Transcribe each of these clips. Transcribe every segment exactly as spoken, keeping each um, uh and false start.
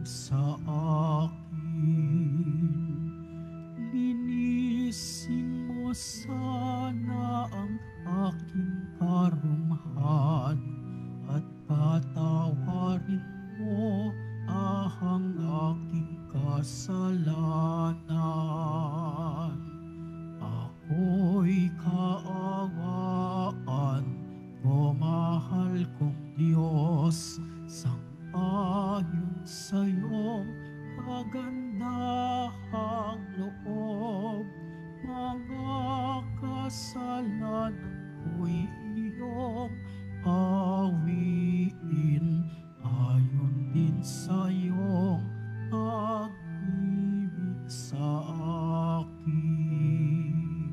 sa akin. Linisin mo sana ang aking karumhan at patawarin mo ang aking kasalanan. Ako'y kaawaan mo, mahal kong Diyos, sang-ayon sa iyong kagandahang loob. Mga kasalanan ko'y iyong awiin, ayon din sa iyong pag-ibig sa akin.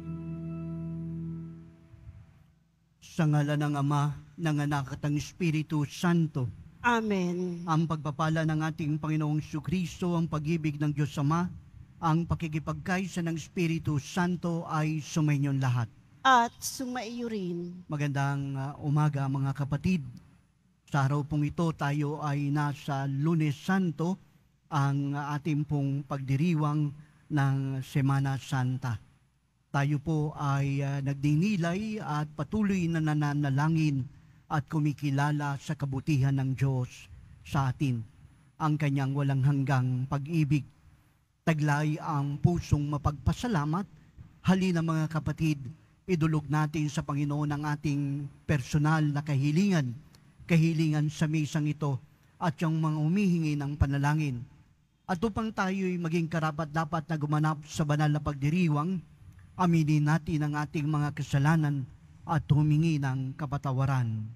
Sa ngalan ng Ama, ng Anak at ng Espiritu Santo. Amen. Ang pagpapala ng ating Panginoong Jesucristo, ang pag-ibig ng Diyos Ama, ang pakikipagkaisa ng Espiritu Santo ay sumainyon lahat. At sumaiyo rin. Magandang uh, umaga mga kapatid. Sa araw pong ito tayo ay nasa Lunes Santo, ang ating pong pagdiriwang ng Semana Santa. Tayo po ay uh, nagdinilay at patuloy na nananalangin at kumikilala sa kabutihan ng Diyos sa atin, ang kanyang walang hanggang pag-ibig. Taglay ang pusong mapagpasalamat. Halina mga kapatid, idulog natin sa Panginoon ang ating personal na kahilingan, kahilingan sa misang ito at yung mga humihingi ng panalangin. At upang tayo'y maging karapat-dapat na gumanap sa banal na pagdiriwang, aminin natin ang ating mga kasalanan at humingi ng kapatawaran.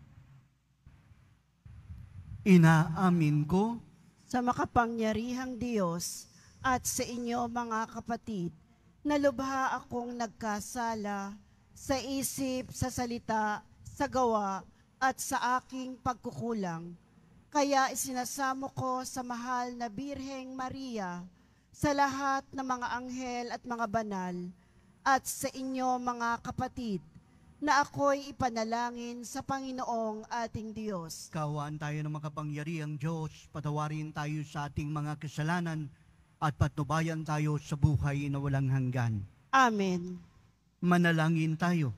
Inaamin ko Sa makapangyarihang Diyos at sa inyo mga kapatid, na lubha akong nagkasala sa isip, sa salita, sa gawa, at sa aking pagkukulang. Kaya isinasamo ko sa mahal na Birheng Maria, sa lahat ng mga anghel at mga banal, at sa inyo mga kapatid, na ako'y ipanalangin sa Panginoong ating Diyos. Kaawaan tayo ng makapangyarihang Diyos, patawarin tayo sa ating mga kasalanan at patnubayan tayo sa buhay na walang hanggan. Amen. Manalangin tayo.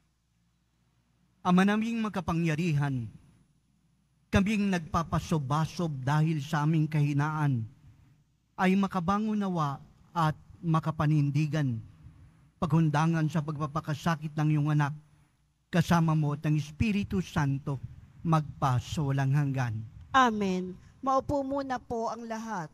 Ama naming makapangyarihan, kaming nagpapasob-basob dahil sa aming kahinaan, ay makabangon nawa at makapanindigan, paghundangan sa pagpapakasakit ng iyong anak, kasama mo at ng Espiritu Santo, magpa sa walang hanggan. Amen. Maupo muna po ang lahat.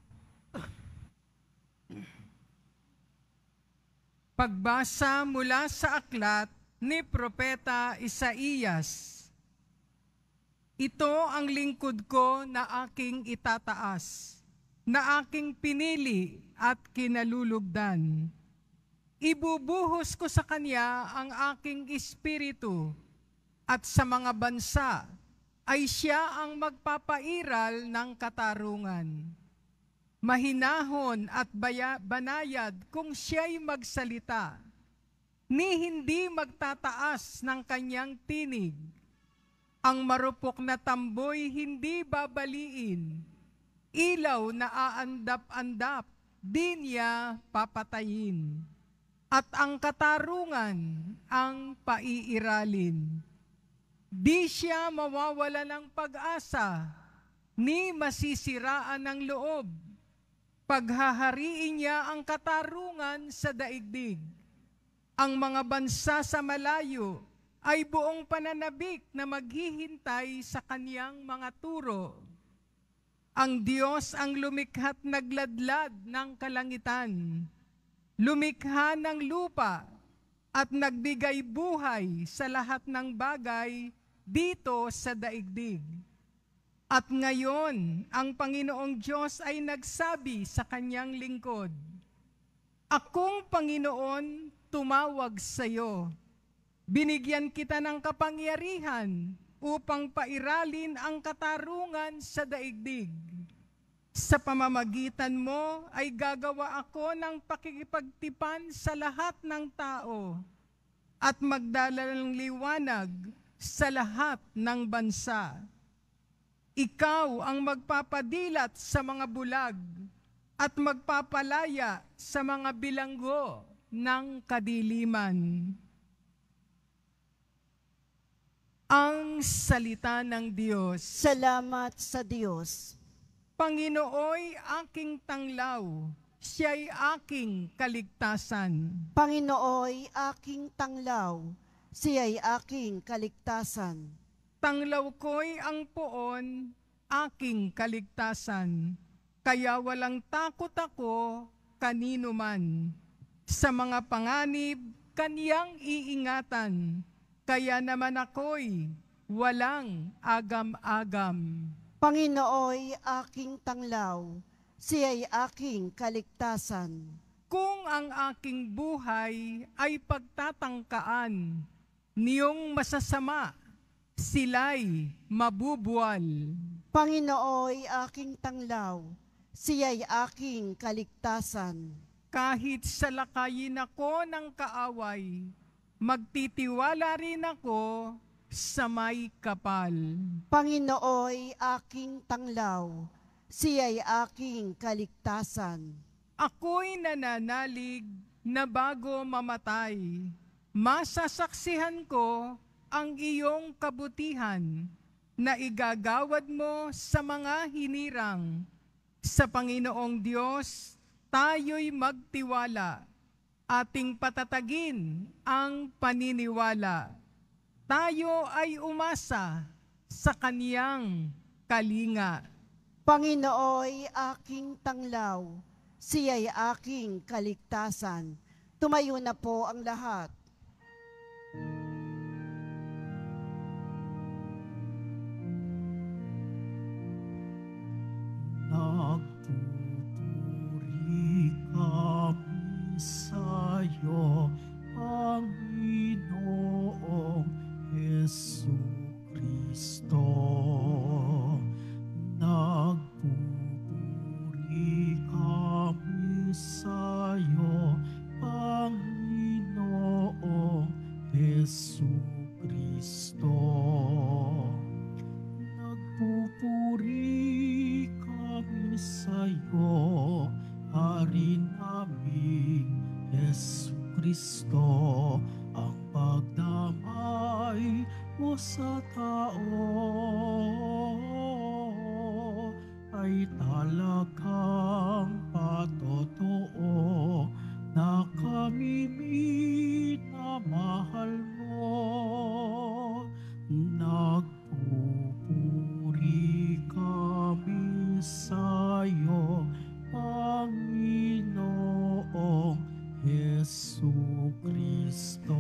Pagbasa mula sa aklat ni Propeta Isaías. Ito ang lingkod ko na aking itataas, na aking pinili at kinalulugdan. Ibubuhos ko sa kanya ang aking espiritu, at sa mga bansa ay siya ang magpapairal ng katarungan. Mahinahon at baya, banayad kung siya'y magsalita, ni hindi magtataas ng kanyang tinig. Ang marupok na tamboy hindi babaliin, ilaw na aandap-andap, di niya papatayin. At ang katarungan ang paiiralin. Di siya mawawala ng pag-asa, ni masisiraan ng loob. Paghahariin niya ang katarungan sa daigdig. Ang mga bansa sa malayo ay buong pananabik na maghihintay sa kaniyang mga turo. Ang Diyos ang lumikha't nagladlad ng kalangitan, lumikha ng lupa at nagbigay buhay sa lahat ng bagay dito sa daigdig. At ngayon, ang Panginoong Diyos ay nagsabi sa kanyang lingkod, Akong Panginoon, tumawag sa iyo. Binigyan kita ng kapangyarihan upang pairalin ang katarungan sa daigdig. Sa pamamagitan mo ay gagawa ako ng pakikipagtipan sa lahat ng tao at magdala ng liwanag sa lahat ng bansa. Ikaw ang magpapadilat sa mga bulag at magpapalaya sa mga bilanggo ng kadiliman. Ang salita ng Diyos. Salamat sa Diyos. Panginooy aking tanglaw, siya'y aking kaligtasan. Panginooy aking tanglaw, siya'y aking kaligtasan. Tanglaw ko'y ang poon, aking kaligtasan. Kaya walang takot ako kanino man. Sa mga panganib, kaniyang iingatan. Kaya naman ako'y walang agam-agam. Panginooy aking tanglaw, siya'y aking kaligtasan. Kung ang aking buhay ay pagtatangkaan, niyong masasama, sila'y mabubuwal. Panginooy aking tanglaw, siya'y aking kaligtasan. Kahit salakayin ako ng kaaway, magtitiwala rin ako sa may kapal. Panginooy aking tanglaw, siya'y aking kaligtasan. Ako'y nananalig na bago mamatay, masasaksihan ko ang iyong kabutihan na igagawad mo sa mga hinirang. Sa Panginoong Diyos, tayo'y magtiwala, ating patatagin ang paniniwala. Tayo ay umasa sa kaniyang kalinga. Panginooy aking tanglaw, siya'y aking kaligtasan. Tumayo na po ang lahat. Nagpupuri kami sa'yo, Panginoong Jesucristo. Nagpupuri kami sa'yo, Panginoong Jesucristo. Nagpupuri kami sa'yo, Hari naming Jesucristo, ang pagdamay mo sa tao ay talagang patotoo na kami minamahal mo. Nagpupuri kami sa'yo, Panginoong Jesucristo.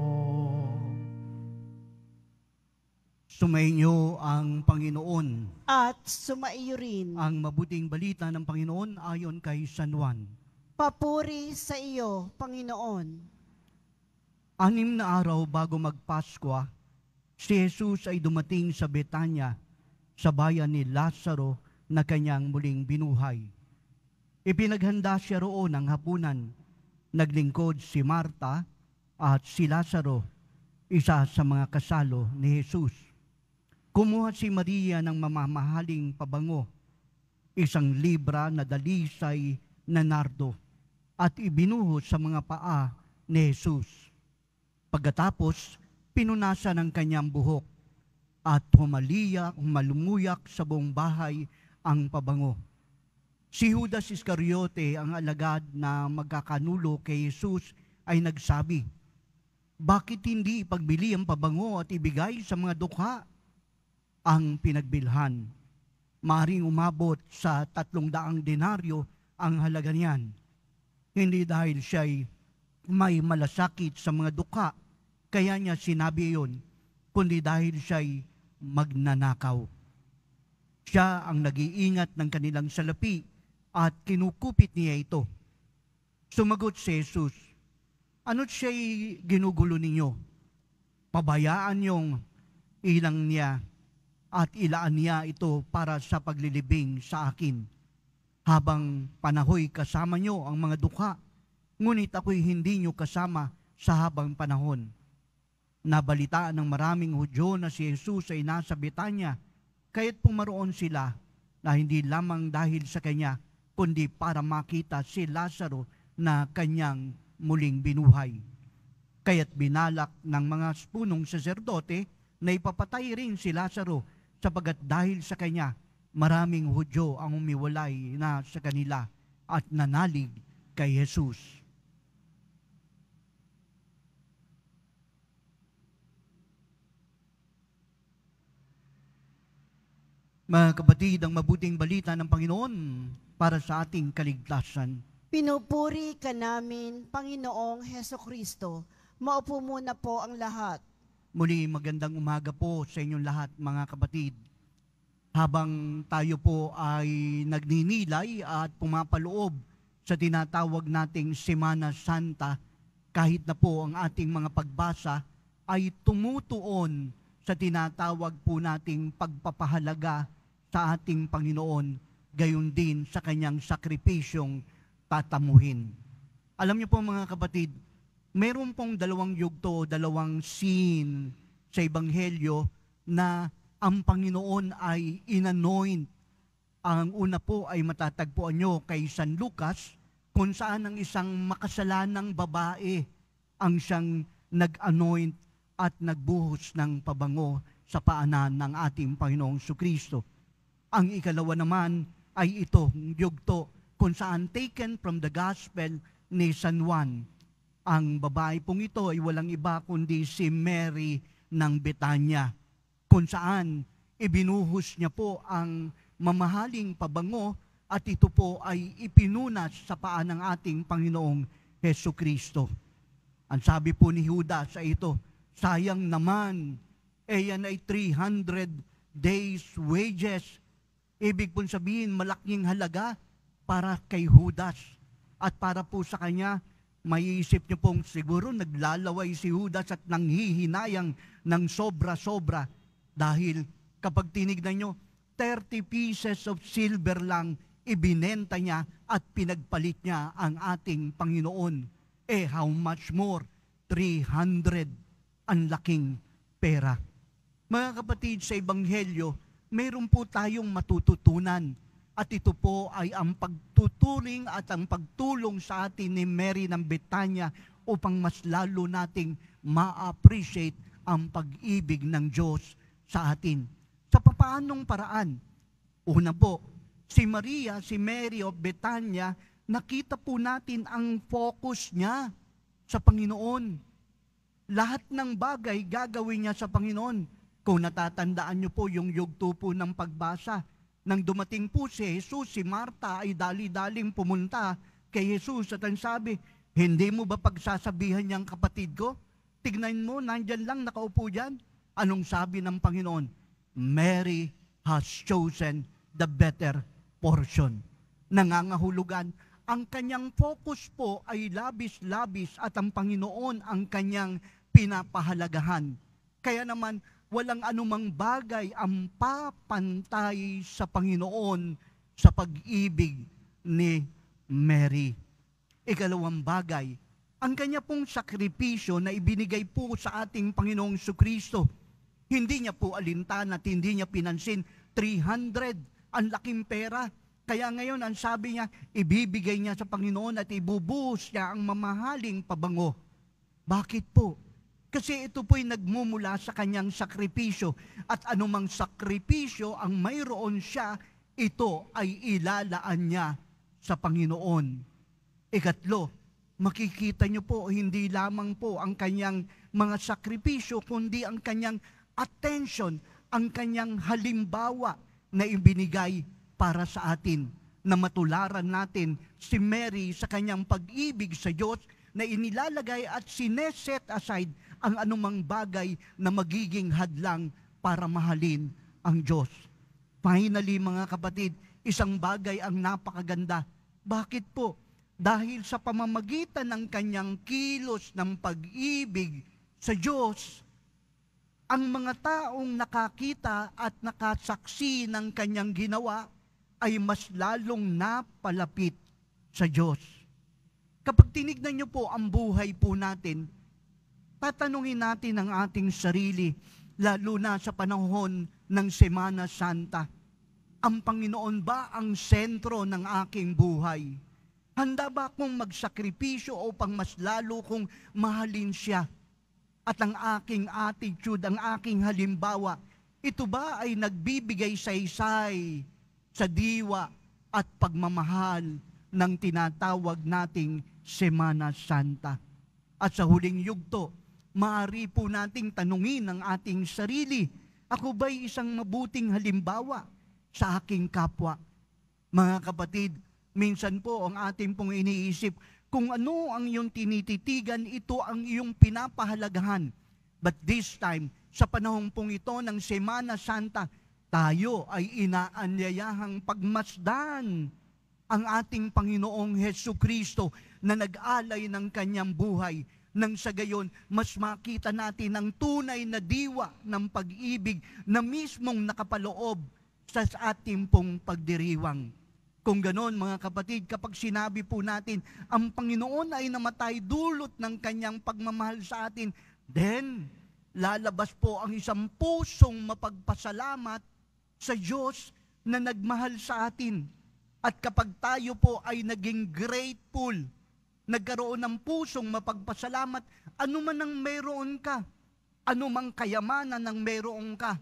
Sumainyo ang Panginoon. At sumaiyo rin. Ang mabuting balita ng Panginoon ayon kay San Juan. Papuri sa iyo, Panginoon. Anim na araw bago magpaskwa, si Jesus ay dumating sa Betanya, sa bayan ni Lazaro na kanyang muling binuhay. Ipinaghanda siya roon ng hapunan. Naglingkod si Marta at si Lazaro, isa sa mga kasalo ni Jesus. Kumuha si Maria ng mamamahaling pabango, isang libra na dalisay na nardo, at ibinuhos sa mga paa ni Jesus. Pagkatapos, pinunasan ang kanyang buhok at humaliyak, humalumuyak sa buong bahay ang pabango. Si Judas Iscariote, ang alagad na magkakanulo kay Jesus, ay nagsabi, "Bakit hindi ipagbili ang pabango at ibigay sa mga dukha?" Ang pinagbilhan, maring umabot sa tatlong daang denaryo ang halaga niyan. Hindi dahil siya'y may malasakit sa mga dukha, kaya niya sinabi iyon, kundi dahil siya'y magnanakaw. Siya ang nag-iingat ng kanilang salapi at kinukupit niya ito. Sumagot si Jesus, "Ano't siya'y ginugulo ninyo? Pabayaan niyong ilang niya at ilaan niya ito para sa paglilibing sa akin. Habang panahoy kasama niyo ang mga dukha, ngunit ako'y hindi niyo kasama sa habang panahon." Nabalitaan ng maraming Hudyo na si Jesus ay nasa Betanya, kaya't pumaroon sila na hindi lamang dahil sa kanya, kundi para makita si Lazaro na kanyang muling binuhay. Kaya't binalak ng mga punong saserdote na ipapatay rin si Lazaro sapagat dahil sa kanya, maraming Hudyo ang umiwalay na sa kanila at nanalig kay Jesus. Mga kapatid, ang mabuting balita ng Panginoon para sa ating kaligtasan. Pinupuri ka namin, Panginoong Heso Kristo. Maupo muna po ang lahat. Muli, magandang umaga po sa inyong lahat, mga kapatid. Habang tayo po ay nagninilay at pumapaloob sa tinatawag nating Semana Santa, kahit na po ang ating mga pagbasa ay tumutuon sa tinatawag po nating pagpapahalaga sa ating Panginoon, gayon din sa kanyang sakripisyong tatamuhin. Alam niyo po mga kapatid, meron pong dalawang yugto, dalawang scene sa Ebanghelyo na ang Panginoon ay inanoint. Ang una po ay matatagpuan nyo kay San Lucas, kung saan ang isang makasalanang babae ang siyang nag-anoint at nagbuhos ng pabango sa paanan ng ating Panginoong Sukristo. Ang ikalawa naman ay ito, yugto, kung saan taken from the Gospel ni San Juan. Ang babae pong ito ay walang iba kundi si Mary ng Betanya, kung saan ibinuhos niya po ang mamahaling pabango at ito po ay ipinunas sa paa ng ating Panginoong Heso Kristo. Ang sabi po ni Judas ay ito, sayang naman, eh yan ay three hundred days wages. Ibig pong sabihin, malaking halaga para kay Judas. At para po sa kanya, maiisip niyo pong siguro naglalaway si Judas at nanghihinayang ng sobra-sobra. Dahil kapag tinignan nyo, thirty pieces of silver lang ibinenta niya at pinagpalit niya ang ating Panginoon. Eh how much more? three hundred. Ang laking pera. Mga kapatid, sa Ebanghelyo, mayroon po tayong matututunan. At ito po ay ang pagtuturing at ang pagtulong sa atin ni Mary ng Betanya upang mas lalo nating ma-appreciate ang pag-ibig ng Diyos sa atin. Sa papaanong paraan? Una po, si Maria, si Mary of Betanya, nakita po natin ang focus niya sa Panginoon. Lahat ng bagay gagawin niya sa Panginoon. Kung natatandaan niyo po yung yugto po ng pagbasa, nang dumating po si Jesus, si Marta ay dali-daling pumunta kay Jesus at ang sabi, hindi mo ba pagsasabihan niyang kapatid ko? Tignan mo, nandyan lang nakaupo dyan. Anong sabi ng Panginoon? Mary has chosen the better portion. Nangangahulugan, ang kanyang focus po ay labis-labis at ang Panginoon ang kanyang pinapahalagahan. Kaya naman, walang anumang bagay ang papantay sa Panginoon sa pag-ibig ni Mary. Ikalawang bagay, ang kanya pong sakripisyo na ibinigay po sa ating Panginoong Sukristo. Hindi niya po alintan at hindi niya pinansin. three hundred, ang laking pera. Kaya ngayon, ang sabi niya, ibibigay niya sa Panginoon at ibubuhos niya ang mamahaling pabango. Bakit po? Kasi ito po'y nagmumula sa kanyang sakripisyo. At anumang sakripisyo ang mayroon siya, ito ay ilalaan niya sa Panginoon. Ikatlo, makikita niyo po, hindi lamang po ang kanyang mga sakripisyo, kundi ang kanyang attention, ang kanyang halimbawa na ibinigay para sa atin, na matularan natin si Mary sa kanyang pag-ibig sa Diyos na inilalagay at sineset aside ang anumang bagay na magiging hadlang para mahalin ang Diyos. Finally, mga kapatid, isang bagay ang napakaganda. Bakit po? Dahil sa pamamagitan ng kanyang kilos ng pag-ibig sa Diyos, ang mga taong nakakita at nakasaksi ng kanyang ginawa ay mas lalong napalapit sa Diyos. Kapag tinignan niyo po ang buhay po natin, tatanungin natin ang ating sarili, lalo na sa panahon ng Semana Santa. Ang Panginoon ba ang sentro ng aking buhay? Handa ba akong magsakripisyo upang mas lalo kong mahalin siya? At ang aking attitude, ang aking halimbawa, ito ba ay nagbibigay saysay sa diwa at pagmamahal ng tinatawag nating Semana Santa? At sa huling yugto, maaari po nating tanungin ang ating sarili, ako ba'y isang mabuting halimbawa sa aking kapwa? Mga kapatid, minsan po ang ating pong iniisip, kung ano ang iyong tinititigan, ito ang iyong pinapahalagahan. But this time, sa panahon pong ito ng Semana Santa, tayo ay inaanyayahang pagmasdan ang ating Panginoong Hesukristo na nag-alay ng kanyang buhay, nang sa gayon, mas makita natin ang tunay na diwa ng pag-ibig na mismong nakapaloob sa ating pong pagdiriwang. Kung ganon, mga kapatid, kapag sinabi po natin, ang Panginoon ay namatay dulot ng kanyang pagmamahal sa atin, then, lalabas po ang isang pusong mapagpasalamat sa Diyos na nagmahal sa atin. At kapag tayo po ay naging grateful, nagkaroon ng pusong mapagpasalamat, ano man ang meron ka, ano mang kayamanan ang meron ka,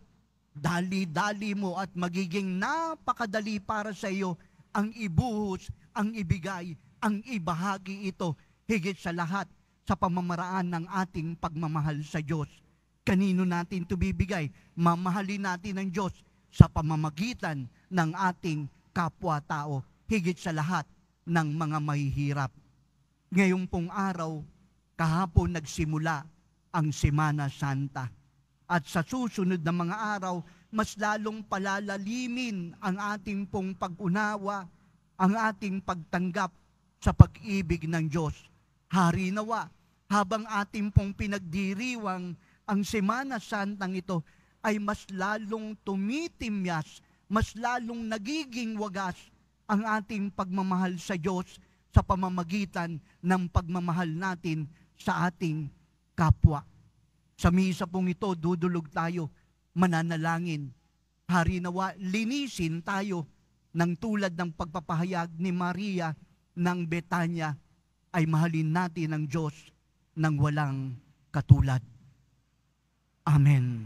dali-dali mo at magiging napakadali para sa iyo ang ibuhos, ang ibigay, ang ibahagi ito, higit sa lahat sa pamamaraan ng ating pagmamahal sa Diyos. Kanino natin ito bibigay? Mamahalin natin ang Diyos sa pamamagitan ng ating kapwa-tao, higit sa lahat ng mga mahihirap. Ngayong pong araw, kahapon nagsimula ang Semana Santa. At sa susunod na mga araw, mas lalong palalalimin ang ating pong pag-unawa, ang ating pagtanggap sa pag-ibig ng Diyos. Hari nawa, habang ating pong pinagdiriwang ang Semana Santang ito, ay mas lalong tumitimyas, mas lalong nagiging wagas ang ating pagmamahal sa Diyos sa pamamagitan ng pagmamahal natin sa ating kapwa. Sa misa pong ito, dudulog tayo, mananalangin. Hari nawa, linisin tayo ng tulad ng pagpapahayag ni Maria ng Betanya, ay mahalin natin ang Diyos ng walang katulad. Amen.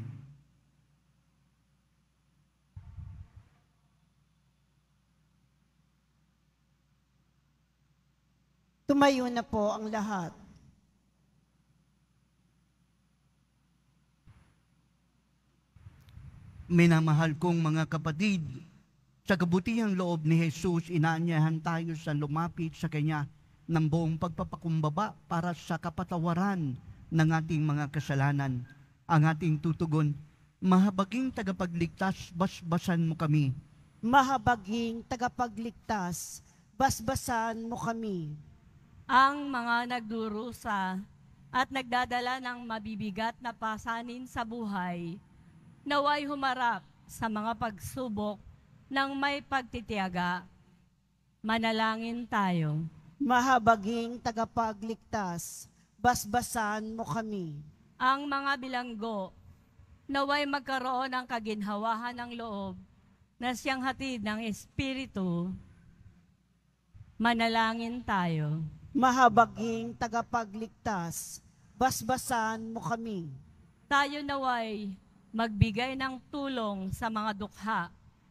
Tumayo na po ang lahat. Minamahal kong mga kapatid, sa kabutihang loob ni Jesus, inaanyahan tayo sa lumapit sa Kanya ng buong pagpapakumbaba para sa kapatawaran ng ating mga kasalanan. Ang ating tutugon, mahabaging tagapagligtas, basbasan mo kami. Mahabaging tagapagligtas, basbasan mo kami. Ang mga nagdurusa at nagdadala ng mabibigat na pasanin sa buhay, naway humarap sa mga pagsubok ng may pagtitiyaga. Manalangin tayo. Mahabaging tagapagligtas, basbasan mo kami. Ang mga bilanggo, naway magkaroon ng kaginhawahan ng loob na siyang hatid ng Espiritu. Manalangin tayo. Mahabaging tagapagligtas, basbasan mo kami. Tayo naway magbigay ng tulong sa mga dukha.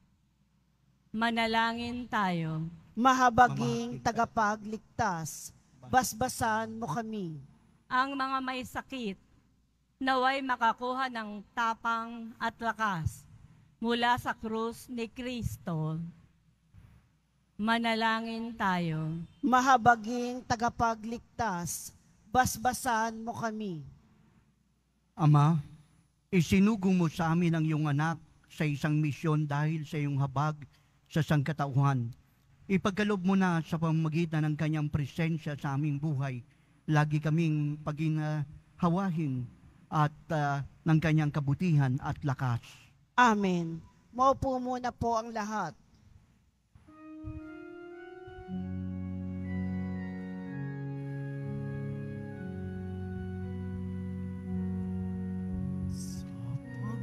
Manalangin tayo. Mahabaging tagapagligtas, basbasan mo kami. Ang mga may sakit, naway makakuha ng tapang at lakas mula sa krus ni Kristo. Manalangin tayo. Mahabaging tagapagligtas, basbasan mo kami. Ama, isinugo mo sa amin ang iyong anak sa isang misyon dahil sa iyong habag sa sangkatauhan. Ipagkaloob mo na sa pamamagitan ng kanyang presensya sa aming buhay, lagi kaming paginahawahin at uh, ng kanyang kabutihan at lakas. Amen. Maupo muna po ang lahat. Sa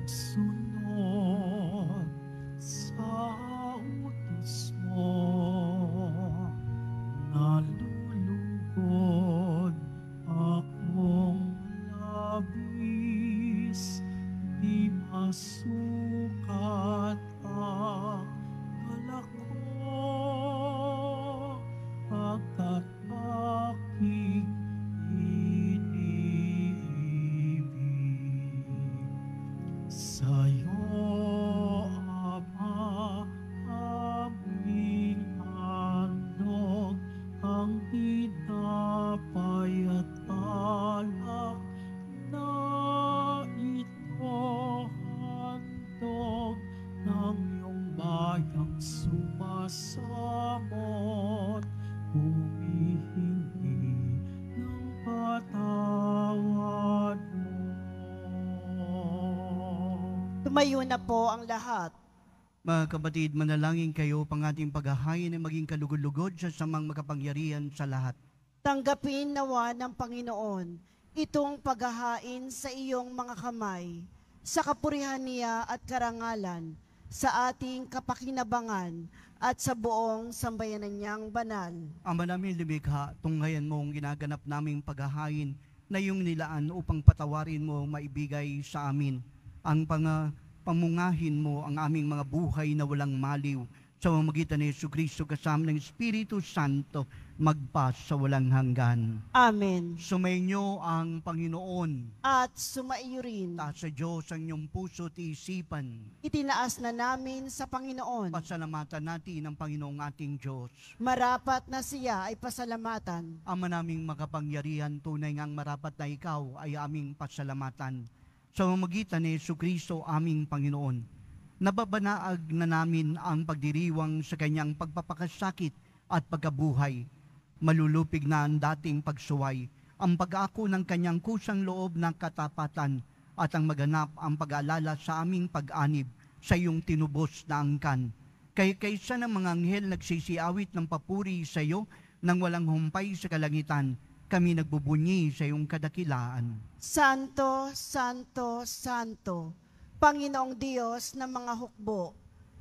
Tumayo na po ang lahat. Mga kapatid, manalangin kayo pang ating paghahain ay maging kalugod-lugod sa samang makapangyarihan sa lahat. Tanggapin nawa ng Panginoon itong paghahain sa iyong mga kamay, sa kapurihan niya at karangalan, sa ating kapakinabangan at sa buong sambayanan niyang banal. Ama namin lumikha, tunghayan mo ang ginaganap naming paghahain na iyong nilaan upang patawarin mo maibigay sa amin ang pang, pamungahin mo ang aming mga buhay na walang maliw sa pamamagitan ni Jesucristo kasama ng Espiritu Santo magpas sa walang hanggan. Amen. Sumainyo ang Panginoon. At sumaiyo rin. Taas sa Diyos ang iyong puso at isipan. Itinaas na namin sa Panginoon. Pasalamatan natin ang Panginoong ating Diyos. Marapat na siya ay pasalamatan. Ama naming makapangyarihan, tunay ngang marapat na ikaw ay aming pasalamatan. Sa pamamagitan ni Jesucristo aming Panginoon, nababanaag na namin ang pagdiriwang sa kanyang pagpapakasakit at pagkabuhay. Malulupig na ang dating pagsuway, ang pag-ako ng kanyang kusang loob ng katapatan at ang maganap ang pag-aalala sa aming pag-anib sa iyong tinubos na angkan. Kay kaysa ng mga anghel nagsisiawit ng papuri sa iyo nang walang humpay sa kalangitan, kami nagbubunyi sa iyong kadakilaan. Santo, Santo, Santo, Panginoong Diyos ng mga hukbo,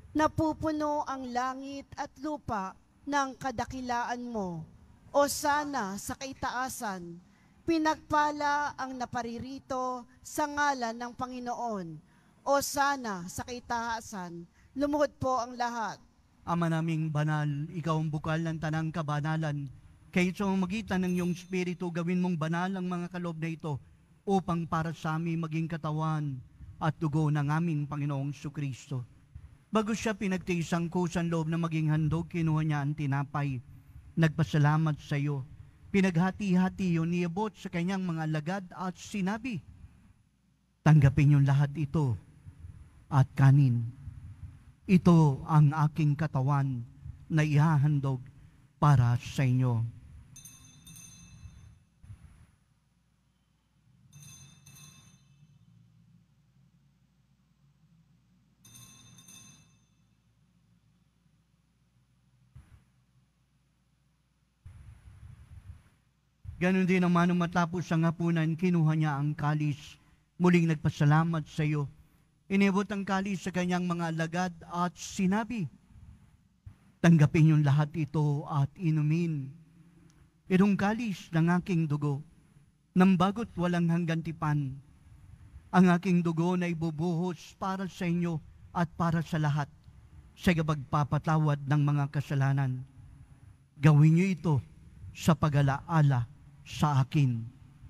napupuno ang langit at lupa ng kadakilaan mo. O sana sa kaitaasan, pinagpala ang naparirito sa ngalan ng Panginoon. O sana sa kaitaasan, lumuhod po ang lahat. Ama naming banal, ikaw ang bukal ng tanang kabanalan. Kaya sa magitan ng iyong Espiritu, gawin mong banal ang mga kaloob na ito upang para sa amin maging katawan at dugo ng aming Panginoong Jesucristo. Bago siya pinagtiisang kusan loob na maging handog, kinuha niya ang tinapay. Nagpasalamat sa iyo. Pinaghati-hati yun, niabot sa kanyang mga alagad at sinabi, tanggapin yung lahat ito at kanin. Ito ang aking katawan na ihahandog para sa inyo. Ganon din naman nung matapos ang hapunan, kinuha niya ang kalis. Muling nagpasalamat sa iyo. Inibot ang kalis sa kanyang mga alagad at sinabi, tanggapin yung lahat ito at inumin. Itong kalis ng aking dugo, nang bagot walang hanggan tipan. Ang aking dugo na ibubuhos para sa inyo at para sa lahat, sa pagpapatawad ng mga kasalanan. Gawin niyo ito sa pag-alaala sa akin.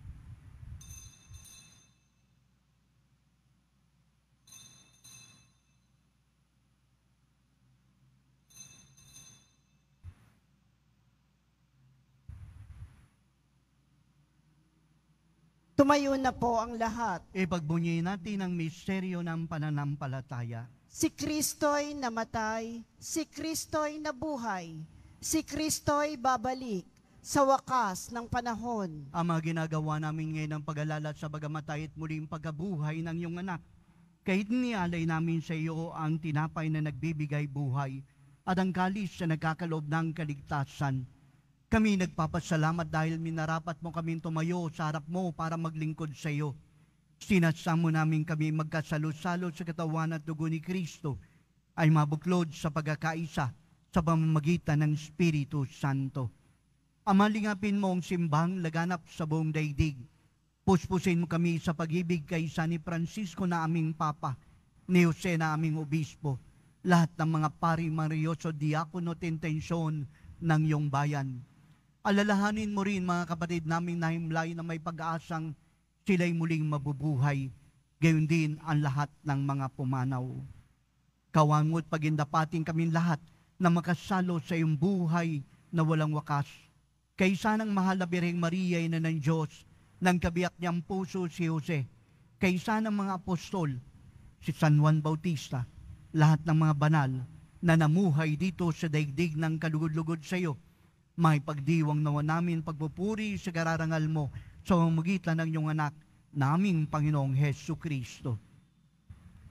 Tumayo na po ang lahat. Ipagbunyi natin ang misteryo ng pananampalataya. Si Kristo'y namatay, si Kristo'y nabuhay, si Kristo'y babalik sa wakas ng panahon. Ang mga ginagawa namin ngayon ng pag-alala sa bagamatay at muling pagkabuhay ng iyong anak. Kahit nialay namin sa iyo ang tinapay na nagbibigay buhay at ang kalis na nagkakaloob ng kaligtasan. Kami nagpapasalamat dahil minarapat mo kaming tumayo sa harap mo para maglingkod sa iyo. Sinasamo namin kami magkasalo-salo sa katawan at dugo ni Kristo ay mabuklod sa pagkakaisa sa pamamagitan ng Espiritu Santo. Amalingapin mo ang simbang laganap sa buong daigdig. Puspusin mo kami sa pag-ibig kay San ni Francisco na aming Papa, ni Jose na aming Obispo, lahat ng mga pari, maryoso, diakono at intensyon ng iyong bayan. Alalahanin mo rin mga kapatid naming nahimlay na may pag-aasang sila'y muling mabubuhay, gayon din ang lahat ng mga pumanaw. Kawangot pagindapating kami lahat na makasalo sa iyong buhay na walang wakas. Kaysa ng mahal na Birheng Maria ina ng Diyos, ng kabiyak niyang puso si Jose, kaysa ng mga apostol, si San Juan Bautista, lahat ng mga banal na namuhay dito sa daigdig ng kalugod-lugod sa iyo, may pagdiwang nawa namin pagpupuri sa kararangal mo sa pamamagitan ng iyong anak, naming Panginoong Hesus Kristo.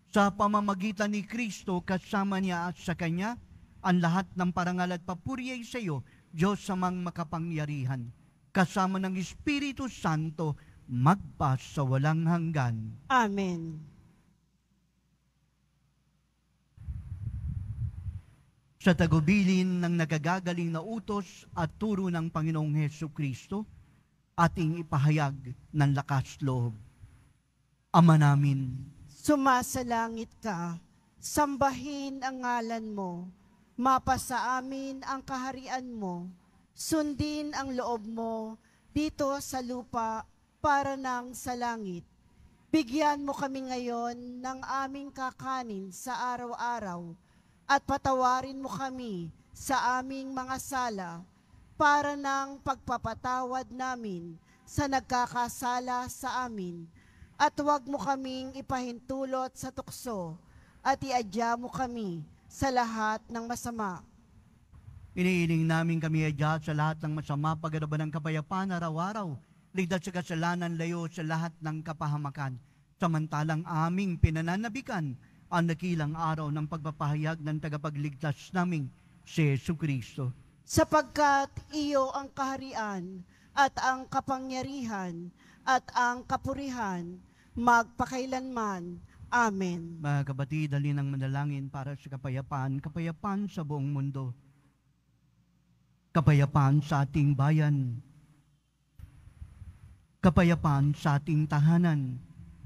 sa pamamagitan ni Kristo kasama niya at sa Kanya, ang lahat ng parangal at papuri ay sa iyo, Diyos amang makapangyarihan, kasama ng Espiritu Santo, magpa sa walang hanggan. Amen. Sa tagubilin ng nagagagaling na utos at turo ng Panginoong Heso Kristo, ating ipahayag ng lakas loob. Ama namin, Sumasalangit ka, sambahin ang ngalan mo, mapasa amin ang kaharian mo, sundin ang loob mo dito sa lupa para nang sa langit. Bigyan mo kami ngayon ng aming kakanin sa araw-araw at patawarin mo kami sa aming mga sala para nang pagpapatawad namin sa nagkakasala sa amin. At huwag mo kaming ipahintulot sa tukso at iadya mo kami sa lahat ng masama. iniiling namin kami adya sa lahat ng masama, pagaraban ng kapayapaan araw-araw, ligtas sa kasalanan, layo sa lahat ng kapahamakan, samantalang aming pinananabikan ang nakilang araw ng pagpapahayag ng tagapagligtas naming si Yesu Kristo. Sapagkat iyo ang kaharian at ang kapangyarihan at ang kapurihan magpakailanman. Amen. Mga kapatid, dalhin ang manalangin para sa kapayapaan, kapayapaan sa buong mundo, kapayapaan sa ating bayan, kapayapaan sa ating tahanan,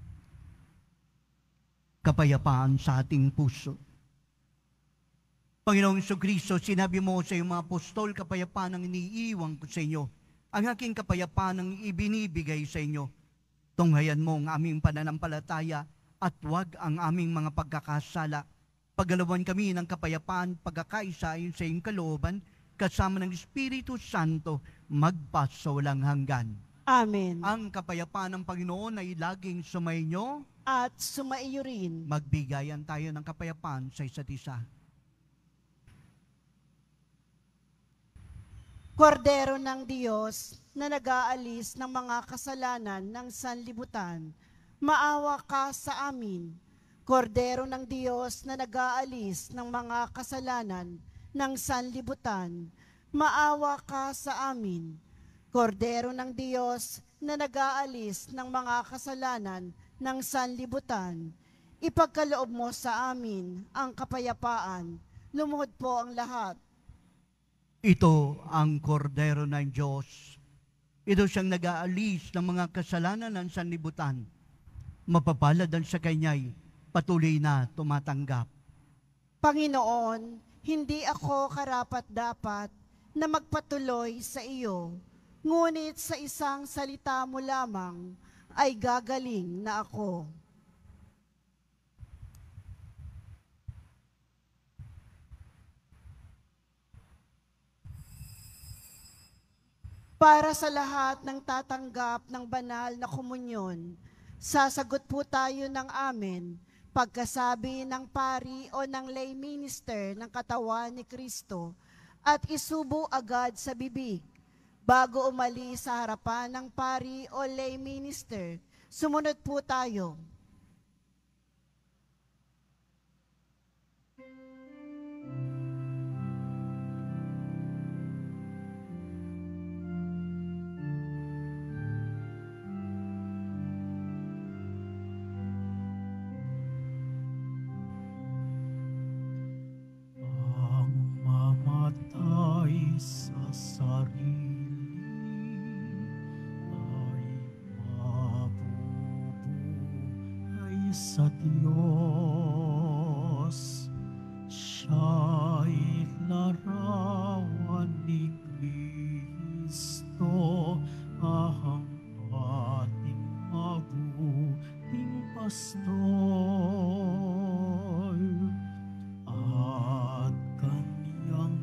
kapayapaan sa ating puso. Panginoong Jesucristo, sinabi mo sa iyong mga apostol, kapayapaan ang iniiwan ko sa inyo. Ang aking kapayapaan ang ibinibigay sa inyo. Tunghayan mo ang aming pananampalataya at huwag ang aming mga pagkakasala. Pagalawan kami ng kapayapaan, pagkakaisa ayon sa iyong kalooban, kasama ng Espiritu Santo, magpa sa walang hanggan. Amen. Ang kapayapaan ng Panginoon ay laging sumainyo. At sumaiyo rin. Magbigayan tayo ng kapayapaan sa isa't isa. Kordero ng Diyos na nag-aalis ng mga kasalanan ng sanlibutan, maawa ka sa amin. Kordero ng Diyos na nag-aalis ng mga kasalanan ng sanlibutan, maawa ka sa amin. Kordero ng Diyos na nag-aalis ng mga kasalanan ng sanlibutan, ipagkaloob mo sa amin ang kapayapaan. Lumuhod po ang lahat. Ito ang kordero ng Diyos. Ito siyang nag-aalis ng mga kasalanan ng sanlibutan. Mapapalad ang sa kanya'y patuloy na tumatanggap. Panginoon, hindi ako karapat-dapat na magpatuloy sa iyo, ngunit sa isang salita mo lamang ay gagaling na ako. Para sa lahat ng tatanggap ng banal na komunyon, sasagot po tayo ng amen pagkasabi ng pari o ng lay minister ng katawan ni Kristo at isubo agad sa bibig. Bago umalis sa harapan ng pari o lay minister, sumunod po tayo. Sa Diyos, siya'y larawan ni Kristo, ang ating mabuting pastor, at kanyang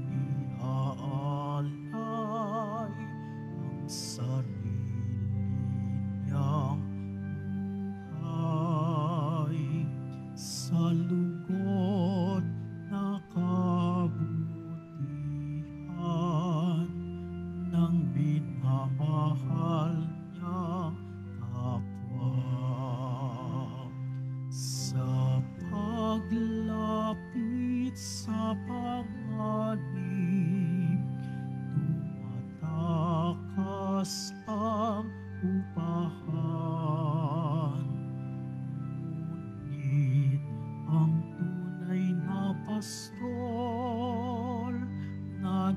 iniaalay ang sarili niyang sa lugod na kabuhayan.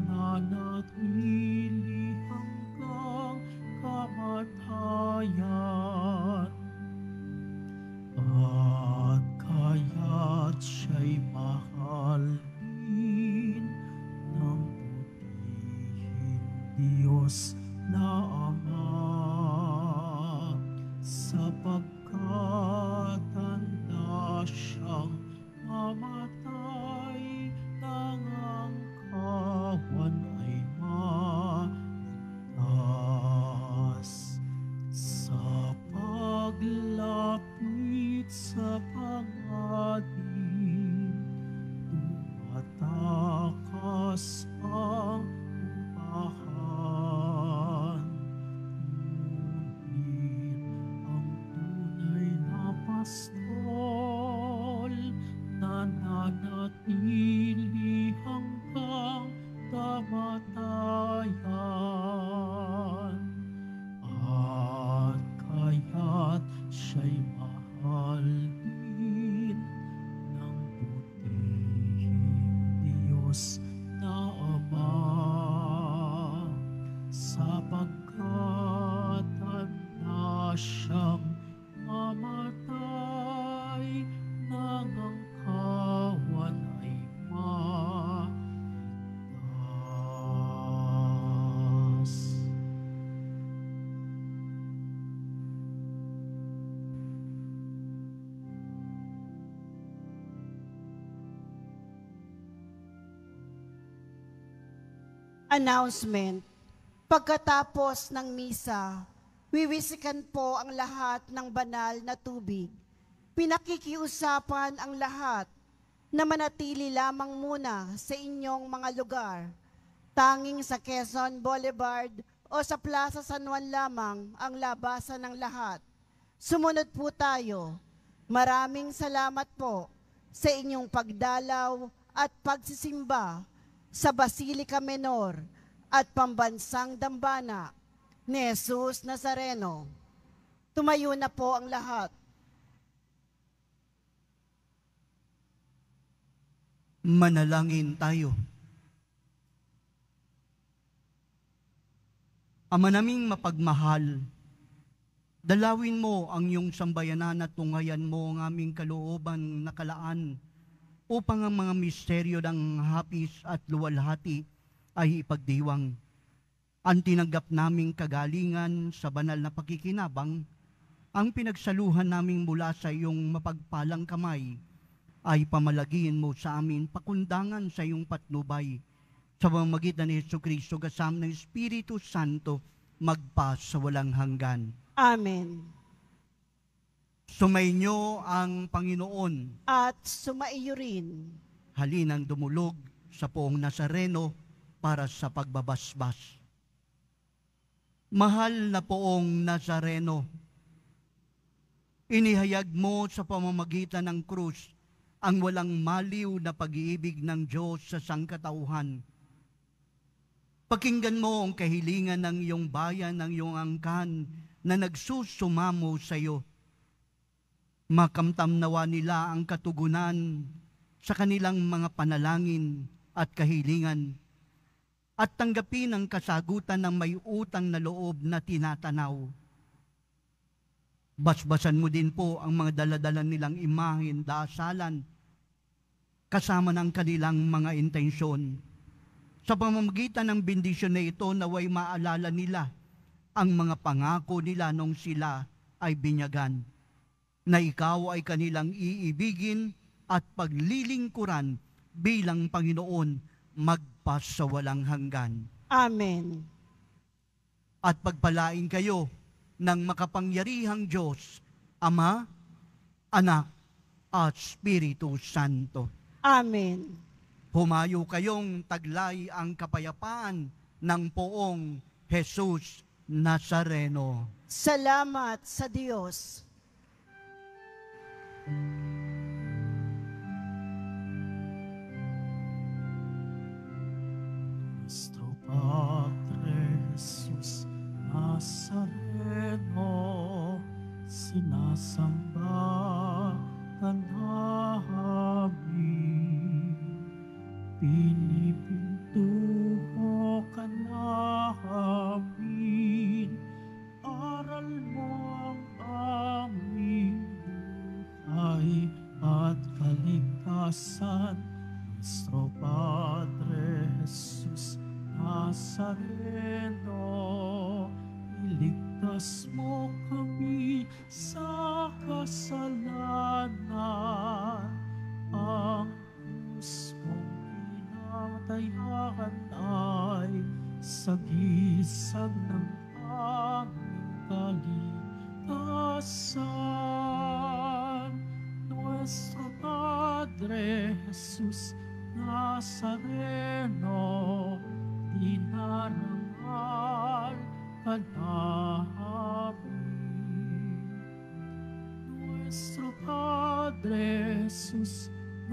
nananatili hanggang kamatayan. At kaya't siya'y mahal din ng putihing Diyos na Ama, sapagkat handa siyang mamatay nang ang kawan ay maligtas. Sa paglapit sa panganib, tumatakas ang upahan. Ngunit ang tunay na pastol nananatili hanggang kamatayan. At kaya't siya'y mahal din ng putihing Diyos na Ama, sapagkat handa siyang mamatay nang ang kawan ay maligtas. Announcement. Pagkatapos ng misa, wiwisikan po ang lahat ng banal na tubig. Pinakikiusapan ang lahat na manatili lamang muna sa inyong mga lugar. Tanging sa Quezon Boulevard o sa Plaza San Juan lamang ang labasan ng lahat. Sumunod po tayo. Maraming salamat po sa inyong pagdalaw at pagsisimba sa Basilica Menor at Pambansang Dambana ni Jesus Nazareno. Tumayo na po ang lahat. Manalangin tayo. Ama naming mapagmahal, dalawin mo ang iyong sambayanan at tunghayan mo ang aming kalooban na kalaan upang ang mga misteryo ng hapis at luwalhati ay ipagdiwang. Ang tinanggap naming kagalingan sa banal na pakikinabang, ang pinagsaluhan naming mula sa iyong mapagpalang kamay, ay pamalagin mo sa amin pakundangan sa iyong patnubay. Sa pamamagitan ni Jesucristo kasama ng Espiritu Santo, magpa sa walang hanggan. Amen. Sumainyo ang Panginoon. At sumaiyo rin. Halinang dumulog sa poong Nazareno para sa pagbabasbas. Mahal na poong Nazareno, inihayag mo sa pamamagitan ng krus ang walang maliw na pag-iibig ng Diyos sa sangkatauhan. Pakinggan mo ang kahilingan ng iyong bayan, ng iyong angkan na nagsusumamo sa iyo. Makamtam nawa nila ang katugunan sa kanilang mga panalangin at kahilingan at tanggapin ang kasagutan ng may utang na loob na tinatanaw. Basbasan mo din po ang mga daladala nilang imahen, dasalan, kasama ng kanilang mga intensyon. Sa pamamagitan ng bendisyon na ito, naway maalala nila ang mga pangako nila nung sila ay binyagan, na ikaw ay kanilang iibigin at paglilingkuran bilang Panginoon magpas sa walang hanggan. Amen. At pagpalain kayo ng makapangyarihang Diyos, Ama, Anak, at Espiritu Santo. Amen. Humayo kayong taglay ang kapayapaan ng poong Jesus Nazareno. Salamat sa Diyos. Nuestro Padre Jesus Nazareno, sinasamba ka namin, pinipintuhan Nazareno, iligtas mo kami sa kasalanan. Ang krus mong pinatayakan ay sagisag ng aming kaligtasan. Nuestro Padre Jesus Nazareno, dinarangal ka namin. Nuestro Padre Jesus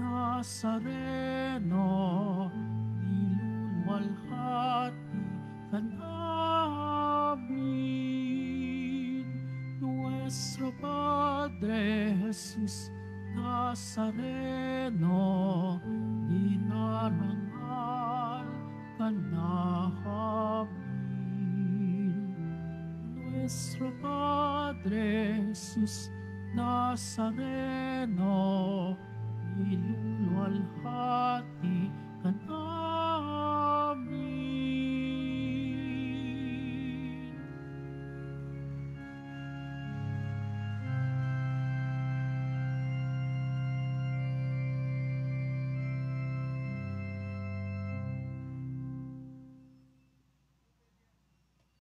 Nazareno, niluluwalhati ka namin. Nuestro Padre Jesus Nazareno, dinarangal ka namin. Nuestro Padre Jesus Nazareno, niluluwalhati